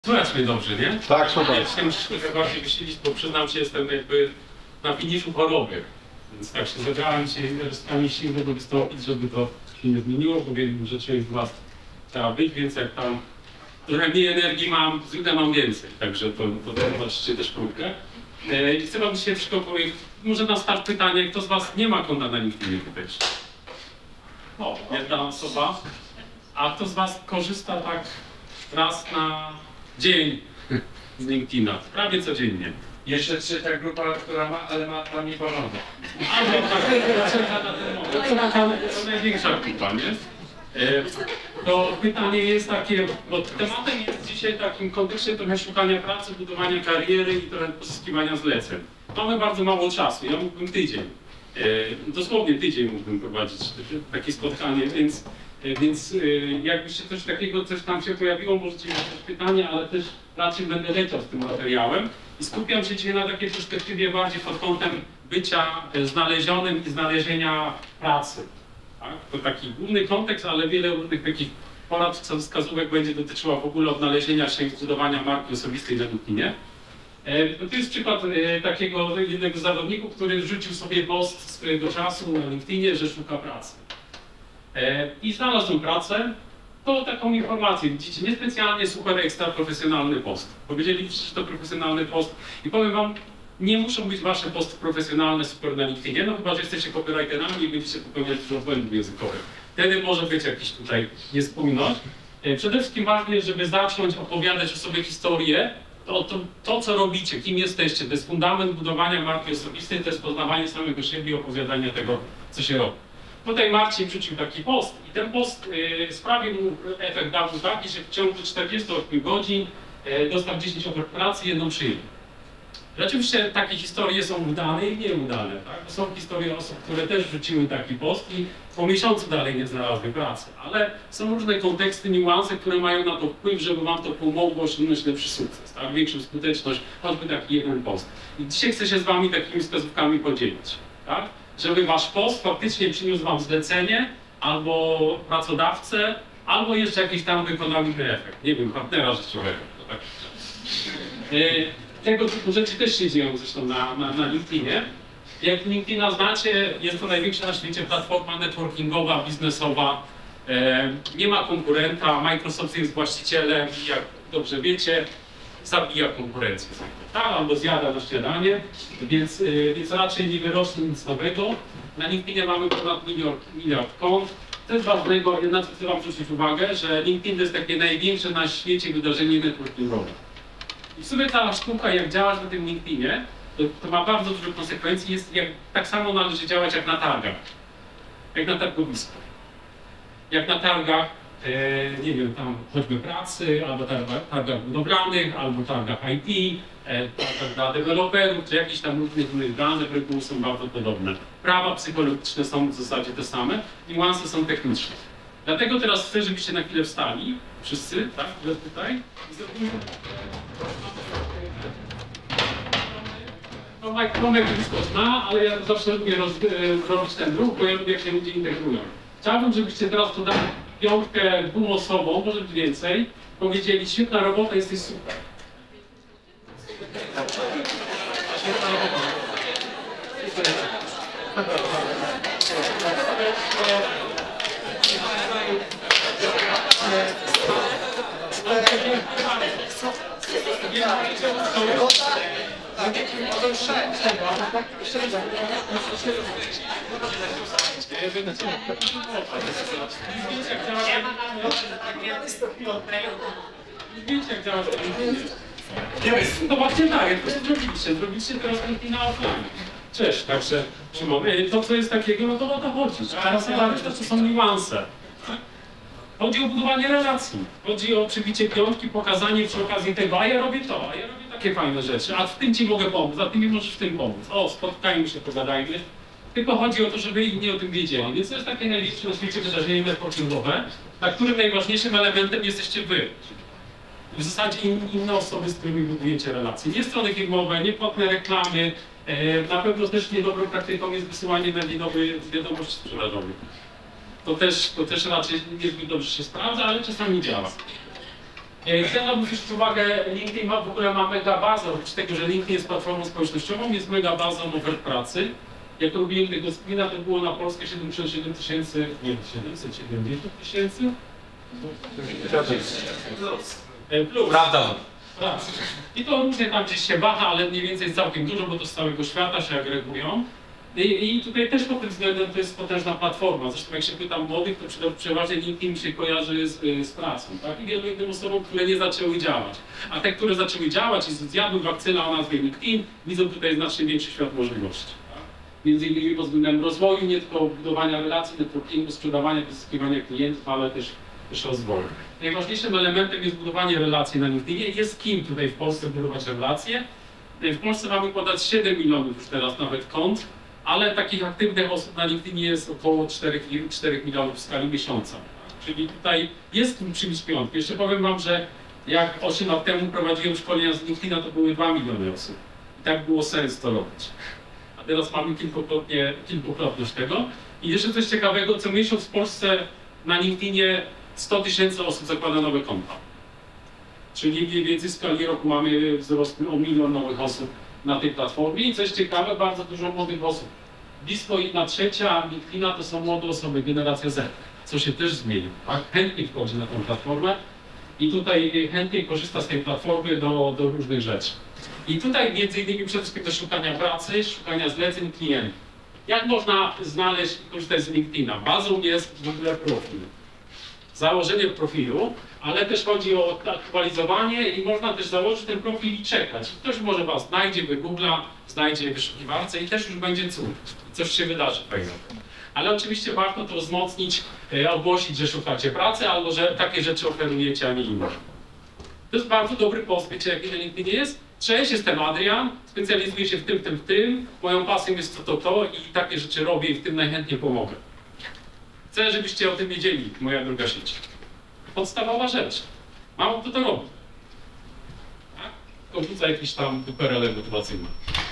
Słychać mnie dobrze, nie? Tak, super. Ja muszę trochę bardziej wysilić, bo przyznam się, jestem jakby na finiszu choroby. Więc tak się zebrałem się resztkami sił, żeby wystąpić, żeby to się nie zmieniło, bo wiem, że część z was trzeba być, więc jak tam trochę mniej energii mam, zwykle mam więcej. Także to zobaczycie też krótkę. I chcę wam dzisiaj wszystko powiedzieć, może na start pytanie, kto z was nie ma konta na LinkedInie tutaj? O, jedna osoba. A kto z was korzysta tak raz na dzień z LinkedIna? Prawie codziennie. Jeszcze trzecia grupa, która ma, ale ma tam nie porządek. Albo tak, na ten moment. To największa grupa, nie? To pytanie jest takie, bo tematem jest dzisiaj w takim kontekście trochę szukania pracy, budowania kariery i trochę pozyskiwania zleceń. Mamy bardzo mało czasu, ja mógłbym tydzień, dosłownie tydzień mógłbym prowadzić takie spotkanie, więc jakbyście coś tam się pojawiło, możecie mieć też pytania, ale też raczej będę leciał z tym materiałem i skupiam się dzisiaj na takiej perspektywie bardziej pod kątem bycia znalezionym i znalezienia pracy. Tak? To taki główny kontekst, ale wiele różnych takich porad, wskazówek będzie dotyczyła w ogóle odnalezienia się i budowania marki osobistej na LinkedInie. To jest przykład takiego jednego z zawodników, który rzucił sobie post swojego czasu na LinkedInie, że szuka pracy. I znalazł pracę, to taką informację, widzicie, niespecjalnie super ekstra profesjonalny post. Powiedzieli, że to profesjonalny post i powiem wam, nie muszą być wasze posty profesjonalne super na LinkedInie, no chyba, że jesteście copywriterami i będziecie popełniać dużo błędów językowych. Wtedy może być jakiś tutaj niespójność. Przede wszystkim ważne jest, żeby zacząć opowiadać o sobie historię, to co robicie, kim jesteście, to jest fundament budowania marki osobistej, to jest poznawanie samego siebie i opowiadanie tego, co się robi. Tutaj Marcin wrzucił taki post i ten post sprawił mu efekt dał taki, że w ciągu 48 godzin dostał 10 ofert pracy, jedną przyjemną. Oczywiście takie historie są udane i nieudane. Tak? To są historie osób, które też wrzuciły taki post i po miesiącu dalej nie znalazły pracy. Ale są różne konteksty, niuanse, które mają na to wpływ, żeby wam to pomogło osiągnąć lepszy sukces, tak? Większą skuteczność, choćby taki jeden post. I dzisiaj chcę się z wami takimi wskazówkami podzielić. Tak? Żeby wasz post faktycznie przyniósł wam zlecenie, albo pracodawcę, albo jeszcze jakiś tam wykonalny efekt. Nie wiem, partnera życiowego. Tak? Tego typu rzeczy też się dzieją zresztą na LinkedInie. Jak LinkedIna znacie, jest to największa na świecie platforma networkingowa, biznesowa. Nie ma konkurenta, Microsoft jest właścicielem i jak dobrze wiecie, zabija konkurencję. Tak, albo zjada na śniadanie, więc raczej nie wyrośnie nic nowego. Na LinkedInie mamy ponad miliard kont. To jest ważnego, na co chcę wam zwrócić uwagę, że LinkedIn to jest takie największe na świecie wydarzenie networkingowe. I w sumie ta sztuka, jak działasz na tym LinkedInie, to ma bardzo dużo konsekwencji. Tak samo należy działać jak na targach. Jak na targowisku. Jak na targach, nie wiem, tam choćby pracy, albo targach budowlanych, albo targach IT, targach dla deweloperów, czy jakieś tam różnych innych danych, reguły są bardzo podobne. Prawa psychologiczne są w zasadzie te same, niuanse są techniczne. Dlatego teraz chcę, żebyście na chwilę wstali, wszyscy, tak, tutaj, i zrobimy... No Tomek wszystko zna, ale ja zawsze lubię robić ten ruch, bo ja lubię, jak się ludzie integrują. Chciałbym, żebyście teraz tu dali piątkę 2 osobom, może być więcej, powiedzieli, świetna robota, jesteś super. Świetna robota. No właśnie tak, jak to zrobiliście teraz LinkedIna offline. Cześć, także Szymon, to co jest takiego, no to o to chodzi. Teraz to są niuanse. Chodzi o budowanie relacji, chodzi o przybicie piątki, pokazanie przy okazji tego, a ja robię to, a ja robię takie fajne rzeczy, a w tym ci mogę pomóc, a ty mi możesz w tym pomóc. O, spotkajmy się, pogadajmy. Tylko chodzi o to, żeby inni o tym wiedzieli. Więc to jest takie największe na świecie wydarzenie networkingowe, na którym najważniejszym elementem jesteście wy. W zasadzie inne osoby, z którymi budujecie relacje. Nie strony firmowe, nie płatne reklamy, na pewno też niedobrą praktyką jest wysyłanie mailinowych wiadomości sprzedażowych. To też raczej niezbyt dobrze się sprawdza, ale czasami działa. Chciałbym zwrócić uwagę, LinkedIn w ogóle ma mega bazę, oprócz tego, że LinkedIn jest platformą społecznościową, jest mega bazą ofert pracy. Jak robiłem tego screena, to było na Polskę 77 tysięcy, nie 770 tysięcy? Plus. Prawda. I to różnie tam gdzieś się waha, ale mniej więcej całkiem dużo, bo to z całego świata się agregują. I tutaj też pod tym względem to jest potężna platforma. Zresztą jak się pytam młodych, to przeważnie LinkedIn się kojarzy z pracą, tak? I wielu innym osobom, które nie zaczęły działać. A te, które zaczęły działać i zjadły wakcynę o nazwie LinkedIn, widzą tutaj znacznie większy świat możliwości. Tak? Między innymi pod względem rozwoju, nie tylko budowania relacji, networkingu, sprzedawania, pozyskiwania klientów, ale też rozwoju. Najważniejszym elementem jest budowanie relacji na LinkedInie. Jest kim tutaj w Polsce budować relacje. W Polsce mamy podać 7 milionów już teraz nawet kont, ale takich aktywnych osób na LinkedInie jest około 4 milionów w skali miesiąca. Czyli tutaj jest kim przybić piątkę. Jeszcze powiem wam, że jak 8 lat temu prowadziłem szkolenia z LinkedIna, to były 2 miliony osób. I tak było sens to robić. A teraz mamy kilkukrotność tego. I jeszcze coś ciekawego, co miesiąc w Polsce na LinkedInie 100 tysięcy osób zakłada nowe konta. Czyli mniej więcej w skali roku mamy wzrost o 1 milion nowych osób na tej platformie. I coś ciekawe, bardzo dużo młodych osób. Blisko 1/3 LinkedIna to są młode osoby, generacja Z, co się też zmieni. Tak? Chętnie wchodzi na tę platformę i tutaj chętnie korzysta z tej platformy do różnych rzeczy. I tutaj między innymi przede wszystkim do szukania pracy, szukania zleceń klientów. Jak można znaleźć i korzystać z LinkedIna? Bazą jest w ogóle profil. Założenie profilu, ale też chodzi o aktualizowanie i można też założyć ten profil i czekać. Ktoś może was znajdzie, wygoogla, znajdzie w wyszukiwarce i też już będzie cud. Coś się wydarzy fajnego. Ale oczywiście warto to wzmocnić, ogłosić, że szukacie pracy albo że takie rzeczy oferujecie, a nie inne. To jest bardzo dobry post, wiecie jaki na LinkedInie jest? Cześć, jestem Adrian, specjalizuję się w tym, moją pasją jest to i takie rzeczy robię i w tym najchętniej pomogę. Chcę, żebyście o tym wiedzieli, moja droga sieć. Podstawowa rzecz. Mało kto to robi. Tak? To wrzuca jakieś tam PRL motywacyjne.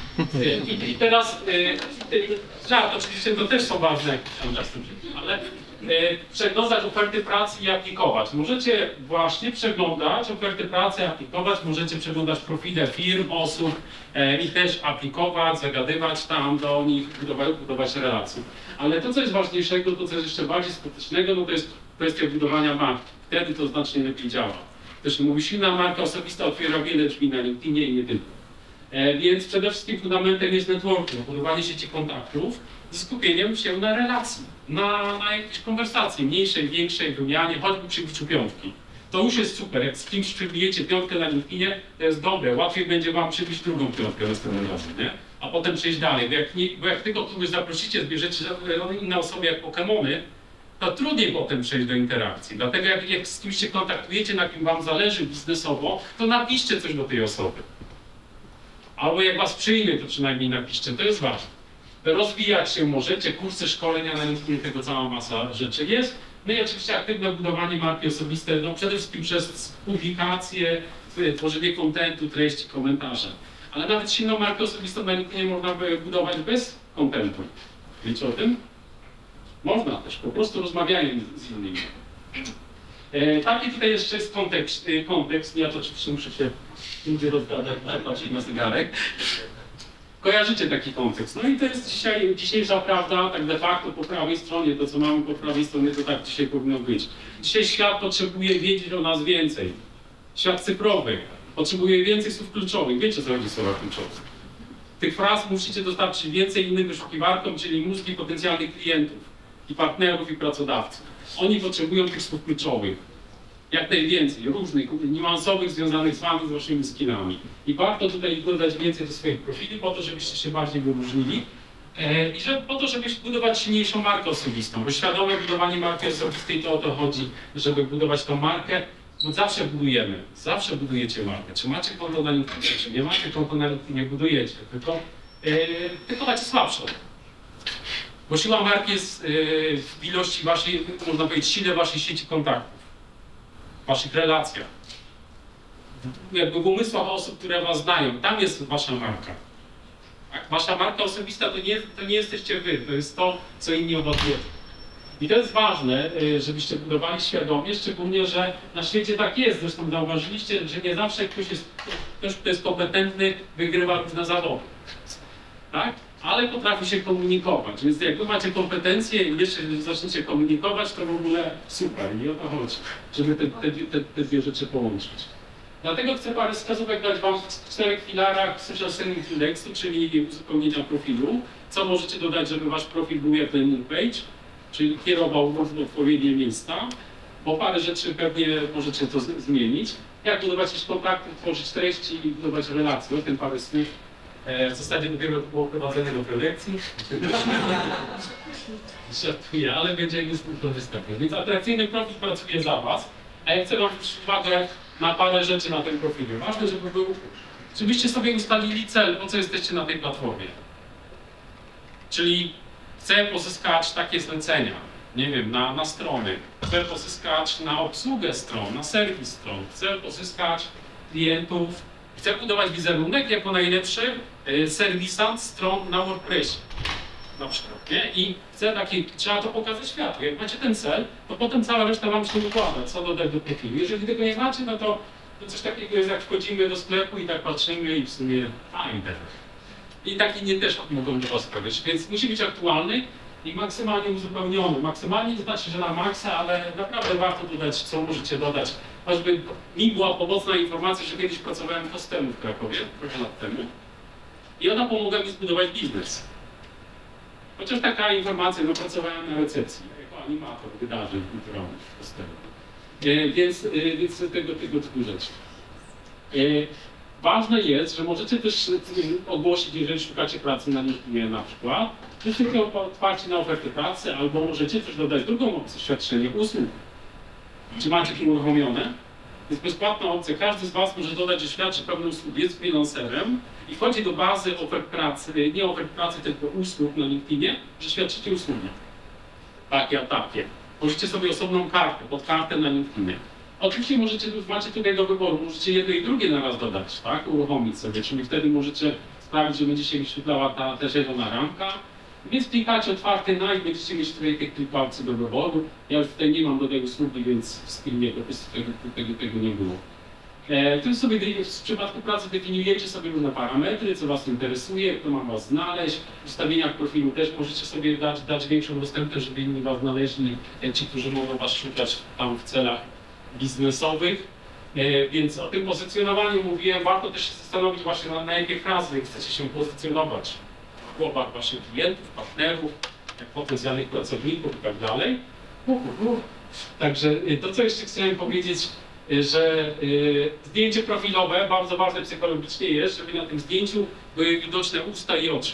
I teraz, żart, oczywiście to też są ważne jakieś tam czasem, ale przeglądać oferty pracy i aplikować. Możecie właśnie przeglądać oferty pracy, aplikować, możecie przeglądać profile firm, osób i też aplikować, zagadywać tam do nich, budować relacje. Ale to, co jest ważniejszego, to, co jest jeszcze bardziej skutecznego, no to jest kwestia budowania marki. Wtedy to znacznie lepiej działa. Też mówi, silna marka osobista otwiera wiele drzwi na LinkedInie i nie tylko. Więc przede wszystkim fundamentem jest networking, budowanie sieci kontaktów ze skupieniem się na relacji, na jakiejś konwersacji, mniejszej, większej wymianie, choćby przy biciu piątki. To już jest super, jak z kimś przybijecie piątkę na LinkedInie, to jest dobre, łatwiej będzie wam przybić drugą piątkę następnym razem, nie? A potem przejść dalej, bo jak tylko kogoś zaprosicie, zbierzecie inne osoby jak Pokemony, to trudniej potem przejść do interakcji. Dlatego jak z kimś się kontaktujecie, na kim wam zależy biznesowo, to napiszcie coś do tej osoby. Albo jak was przyjmie, to przynajmniej napiszcie, to jest ważne. Rozwijać się możecie, kursy, szkolenia, na LinkedInie tego cała masa rzeczy jest. No i oczywiście aktywne budowanie marki osobistej, no przede wszystkim przez publikacje, tworzenie kontentu, treści, komentarze. Ale nawet silną markę osobistą na LinkedInie można by budować bez kontentu. Wiecie o tym? Można też, po prostu rozmawiając z innymi. Taki tutaj jeszcze jest kontekst. Ja to oczywiście muszę się ludzie rozgadać, patrzeć na zegarek. Kojarzycie taki kontekst. No i to jest dzisiejsza prawda, tak de facto po prawej stronie, to co mamy po prawej stronie, to tak dzisiaj powinno być. Dzisiaj świat potrzebuje wiedzieć o nas więcej. Świat cyfrowy potrzebuje więcej słów kluczowych. Wiecie, co chodzi słowa kluczowe. Tych fraz musicie dostarczyć więcej innym wyszukiwarkom, czyli mózgi potencjalnych klientów i partnerów i pracodawców. Oni potrzebują tych słów kluczowych. Jak najwięcej, różnych, niuansowych, związanych z wami, z waszymi skillami. I warto tutaj dodać więcej do swoich profili, po to, żebyście się bardziej wyróżnili i po to, żeby budować silniejszą markę osobistą. Bo świadome budowanie marki osobistej to o to chodzi, żeby budować tą markę, bo zawsze budujecie markę. Czy macie konto na LinkedInie, czy nie macie konto na LinkedInie, budujecie, tylko macie słabszą. Bo siła marki jest w ilości waszej, można powiedzieć, sile waszej sieci kontaktów. W waszych relacjach, jakby w umysłach osób, które was znają, tam jest wasza marka. Tak? Wasza marka osobista to nie jesteście wy, to jest to, co inni o was wiedzą. I to jest ważne, żebyście budowali świadomie, szczególnie, że na świecie tak jest. Zresztą zauważyliście, że nie zawsze ktoś, kto jest kompetentny, wygrywa różne zawody. Tak? Ale potrafi się komunikować. Więc jak wy macie kompetencje i jeszcze zaczniecie komunikować, to w ogóle super. I o to chodzi, żeby te dwie rzeczy połączyć. Dlatego chcę parę wskazówek dać wam w 4 filarach social selling indexu, czyli uzupełnienia profilu. Co możecie dodać, żeby wasz profil był jak landing page, czyli kierował w odpowiednie miejsca, bo parę rzeczy pewnie możecie to zmienić. Jak budować jakieś kontakty, tworzyć treści i budować relacje. O tym parę słów. W zasadzie dopiero było prowadzenie do prelekcji. Żartuję, ale będzie niezwykle występny. Więc atrakcyjny profil pracuje za was, a ja chcę wam zwrócić uwagę na parę rzeczy na tym profilu. Ważne, żebyście sobie ustalili cel, po co jesteście na tej platformie. Czyli chcę pozyskać takie zlecenia, nie wiem, na strony, chcę pozyskać na obsługę stron, na serwis stron, chcę pozyskać klientów, chcę budować wizerunek jako najlepszy serwisant stron na WordPressie, na przykład, nie? I chcę trzeba to pokazać światu. Jak macie ten cel, to potem cała reszta wam się układa, co dodać do profilu. Jeżeli tego nie macie, no to coś takiego jest, jak wchodzimy do sklepu i tak patrzymy i w sumie fajnie. I takie nie też mogą do was powiedzieć, więc musi być aktualny i maksymalnie uzupełniony. Maksymalnie to znaczy, że na maksa, ale naprawdę warto dodać, co możecie dodać. Choćby mi była pomocna informacja, że kiedyś pracowałem w hostelu w Krakowie, trochę lat temu, i ona pomogła mi zbudować biznes. Chociaż taka informacja, no pracowałem na recepcji, jako animator wydarzeń kulturalnych w hostelu. Więc tego typu rzeczy. Ważne jest, że możecie też ogłosić, jeżeli szukacie pracy na LinkedInie na przykład, że tylko otwarcie na ofertę pracy, albo możecie też dodać drugą opcję, świadczenie usług. Czy macie to uruchomione? Jest bezpłatna opcja. Każdy z was może dodać, że świadczy pewne usługi, jest freelancerem i wchodzi do bazy ofert pracy, nie ofert pracy, tylko usług na LinkedInie, że świadczycie usługi. Takie, a takie. Możecie sobie osobną kartę, pod kartę na LinkedInie. Oczywiście macie tutaj do wyboru, możecie jedno i drugie na raz dodać, tak? Uruchomić sobie, czyli wtedy możecie sprawić, że będzie się wyświetlała ta zielona ramka. Więc klikacie otwarty na i będziecie mieć tutaj kilka opcji do wyboru. Ja już tutaj nie mam do tej usługi, więc w Skillnie po prostu tego nie było. Tu sobie w przypadku pracy definiujecie sobie różne parametry, co was interesuje, kto ma was znaleźć. W ustawieniach profilu też możecie sobie dać większą dostępność, żeby inni was znaleźli, ci, którzy mogą was szukać tam w celach biznesowych. Więc o tym pozycjonowaniu mówiłem, warto też się zastanowić właśnie na jakie frazy chcecie się pozycjonować w głowach waszych klientów, partnerów, jak potencjalnych pracowników i tak dalej. Także to, co jeszcze chciałem powiedzieć, że zdjęcie profilowe bardzo ważne psychologicznie jest, żeby na tym zdjęciu były widoczne usta i oczy.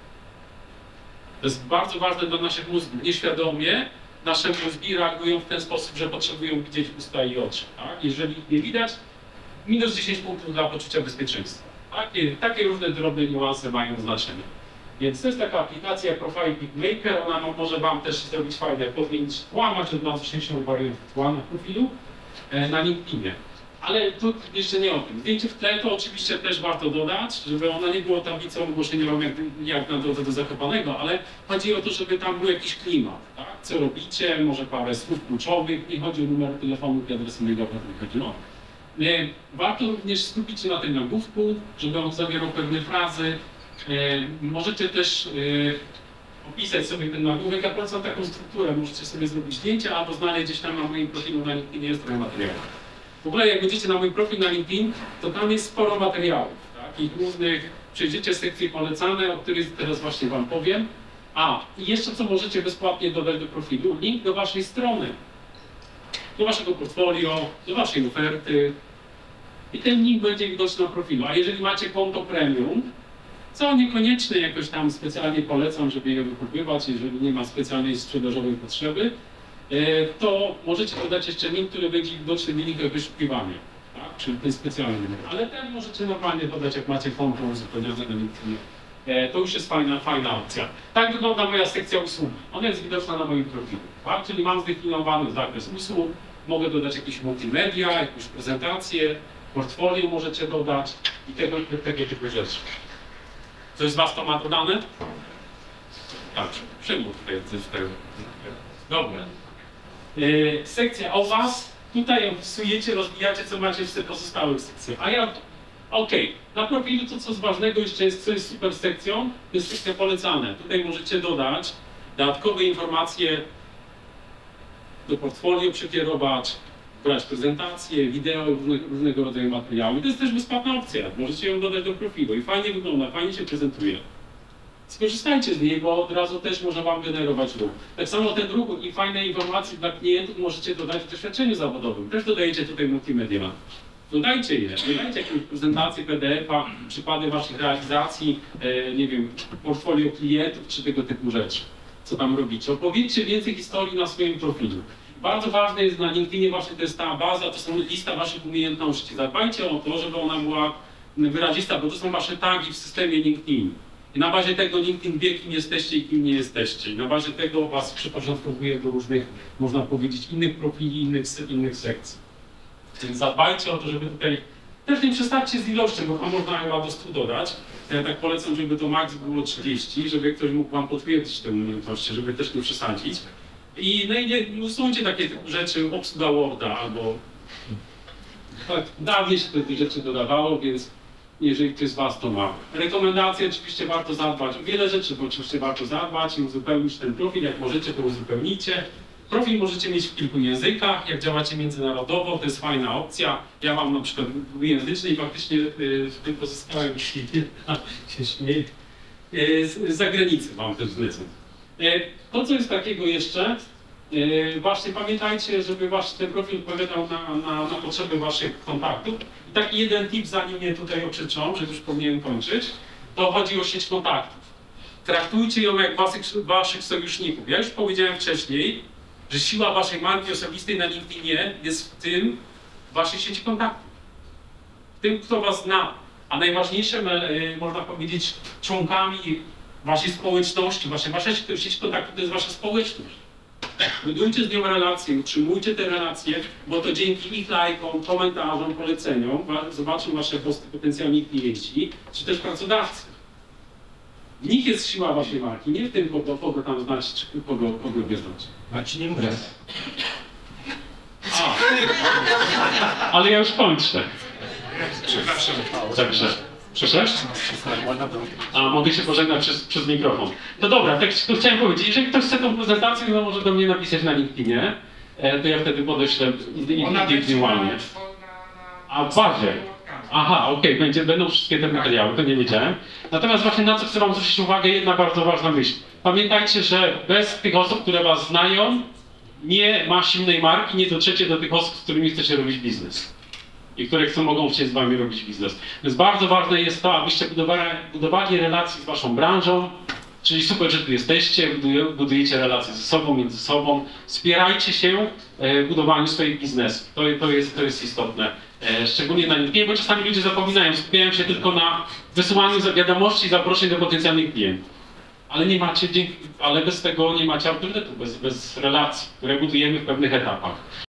To jest bardzo ważne dla naszych mózgów. Nieświadomie nasze mózgi reagują w ten sposób, że potrzebują widzieć usta i oczy. Tak? Jeżeli ich nie widać, minus 10 punktów dla poczucia bezpieczeństwa. Takie różne drobne niuanse mają znaczenie. Więc to jest taka aplikacja Profile Pickmaker, ona może wam też zrobić fajne, podmienić tła, macie od razu śmieszną wariantę tła na profilu na LinkedInie. Ale tu jeszcze nie o tym. Zdjęcie w tle to oczywiście też warto dodać, żeby ona nie była tablicą ogłoszeniową jak na drodze do zakopanego, ale chodzi o to, żeby tam był jakiś klimat, tak? Co robicie, może parę słów kluczowych, nie chodzi o numer telefonu i adres mailowy, nie chodziło. Warto również skupić się na tym nagłówku, żeby on zawierał pewne frazy. Możecie też opisać sobie ten nagłówek, ja polecam taką strukturę, możecie sobie zrobić zdjęcia albo znaleźć gdzieś tam na moim profilu na LinkedInie jest trochę materiałów. W ogóle jak będziecie na mój profil na LinkedIn, to tam jest sporo materiałów, takich głównych, przejdziecie sekcje polecane, o których teraz właśnie wam powiem. I jeszcze co możecie bezpłatnie dodać do profilu, link do waszej strony, do waszego portfolio, do waszej oferty i ten link będzie widoczny na profilu. A jeżeli macie konto premium, co niekoniecznie jakoś tam specjalnie polecam, żeby je wykupywać, jeżeli nie ma specjalnej sprzedażowej potrzeby, to możecie dodać jeszcze link, który będzie widoczny w linkach wyszukiwania, tak? Czyli ten specjalny link. Ale ten możecie normalnie dodać, jak macie konto uzupełnione na LinkedInie. To już jest fajna opcja. Tak wygląda moja sekcja usług. Ona jest widoczna na moim profilu, tak? Czyli mam zdefiniowany zakres usług, mogę dodać jakieś multimedia, jakąś prezentację, portfolio możecie dodać i tego typu rzeczy. Ktoś z was to ma dodane? Tak, przymów tutaj. Dobra. Sekcja o was. Tutaj opisujecie, rozwijacie, co macie w pozostałych sekcjach. A ja, okej, na profilu to, co jest ważnego jeszcze jest, co jest super sekcją, to jest sekcja polecane. Tutaj możecie dodać dodatkowe informacje do portfolio, przekierować, brać prezentacje, wideo, różnego rodzaju materiały. To jest też bezpłatna opcja. Możecie ją dodać do profilu i fajnie wygląda, fajnie się prezentuje. Skorzystajcie z niej, bo od razu też może Wam generować ruch. Tak samo ten ruch i fajne informacje dla klientów możecie dodać w doświadczeniu zawodowym. Też dodajecie tutaj multimedia. Dodajcie je, dodajcie jakąś prezentację PDF-a, przykłady Waszych realizacji, nie wiem, portfolio klientów czy tego typu rzeczy, co tam robicie. Opowiedzcie więcej historii na swoim profilu. Bardzo ważne jest na LinkedInie właśnie, to jest ta baza, to są lista Waszych umiejętności. Zadbajcie o to, żeby ona była wyrazista, bo to są Wasze tagi w systemie LinkedIn. I na bazie tego LinkedIn wie, kim jesteście i kim nie jesteście. I na bazie tego Was przyporządkowuje do różnych, można powiedzieć, innych profili, innych sekcji. Więc zadbajcie o to, żeby tutaj też nie przesadźcie z ilością, bo tam można chyba do 100 dodać. Ja tak polecam, żeby to max było 30, żeby ktoś mógł Wam potwierdzić te umiejętności, żeby też nie przesadzić. I nie usuńcie takie rzeczy, obsługa Worda albo tak dawniej się te rzeczy dodawało, więc jeżeli ktoś z Was to ma. Rekomendacje oczywiście warto zadbać o wiele rzeczy, bo oczywiście warto zadbać i uzupełnić ten profil, jak możecie to uzupełnicie. Profil możecie mieć w kilku językach, jak działacie międzynarodowo, to jest fajna opcja. Ja mam na przykład dwujęzyczny i faktycznie pozyskałem się śmieję. Z zagranicy mam też zleceń. To, co jest takiego jeszcze, właśnie pamiętajcie, żeby właśnie ten profil odpowiadał na potrzeby Waszych kontaktów. I taki jeden tip, zanim mnie tutaj oprzeczą, że już powinienem kończyć, to chodzi o sieć kontaktów. Traktujcie ją jak Waszych sojuszników. Ja już powiedziałem wcześniej, że siła Waszej marki osobistej na LinkedInie jest w tym Waszej sieci kontaktów. W tym, kto Was zna. A najważniejsze, można powiedzieć, członkami Waszej społeczności, Wasza sieć kontaktów to jest Wasza społeczność. Budujcie z nią relacje, utrzymujcie te relacje, bo to dzięki ich lajkom, komentarzom, poleceniom zobaczą Wasze posty potencjalni klienci, czy też pracodawcy. W nich jest siła Waszej marki, nie w tym, kogo tam znacie, czy kogo wierzycie. Marcin Imprez. Ale ja już kończę. Przepraszam. Także. Przeszedł? A, mogę się pożegnać przez mikrofon. No dobra, tak to chciałem powiedzieć, jeżeli ktoś chce tą prezentację, to może do mnie napisać na LinkedInie, to ja wtedy podeślę indywidualnie. A w bazie? Aha, okej, będą wszystkie te materiały, to nie wiedziałem. Natomiast właśnie na co chcę Wam zwrócić uwagę, jedna bardzo ważna myśl. Pamiętajcie, że bez tych osób, które Was znają, nie ma silnej marki, nie dotrzecie do tych osób, z którymi chcecie robić biznes. I które mogą chcieć z Wami robić biznes. Więc bardzo ważne jest to, abyście budowali relacje z Waszą branżą, czyli super, że tu jesteście, budujecie relacje ze sobą, między sobą, wspierajcie się w budowaniu swoich biznesów. To jest istotne. Szczególnie na LinkedInie, bo czasami ludzie zapominają, skupiają się tylko na wysyłaniu wiadomości i zaproszeń do potencjalnych klientów. Ale bez tego nie macie autorytetu, bez relacji, które budujemy w pewnych etapach.